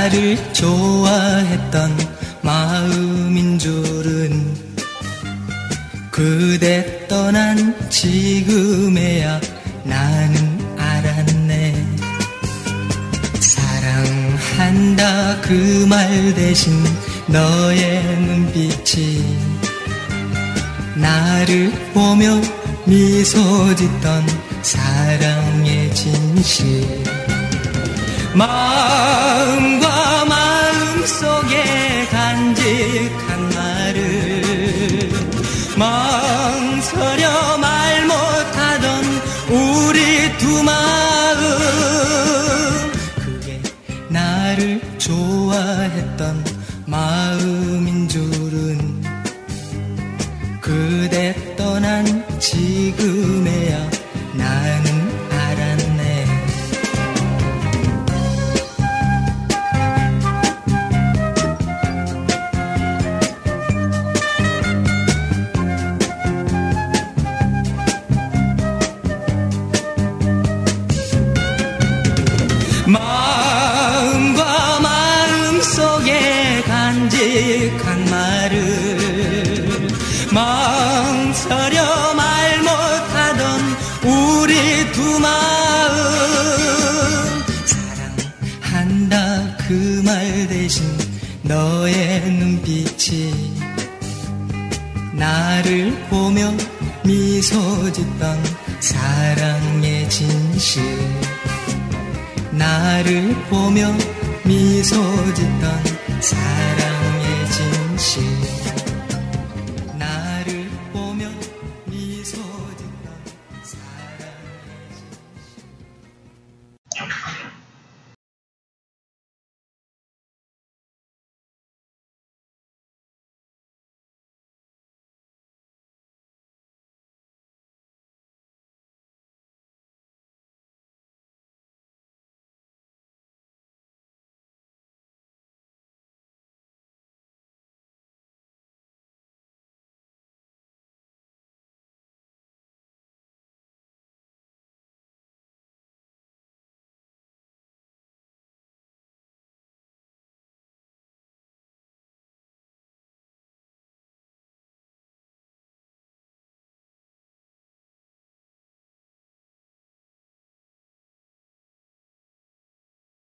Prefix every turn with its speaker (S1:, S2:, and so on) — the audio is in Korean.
S1: 나를 좋아했던 마음인 줄은 그대 떠난 지금에야 나는 알았네. 사랑한다 그 말 대신 너의 눈빛이 나를 보며 미소 짓던 사랑의 진실. 마음과 마음 속에 간직한 말을 망설여 말 못하던 우리 두 마음. 그게 나를 좋아했던 마음인 줄은 그대 떠난 지금에야 나는 알았네. 마음과 마음 속에 간직한 말을 망설여 말 못하던 우리 두 마음. 사랑한다 그 말 대신 너의 눈빛이 나를 보며 미소 짓던 사랑의 진실. 나를 보며 미소 짓던 사랑의 진실.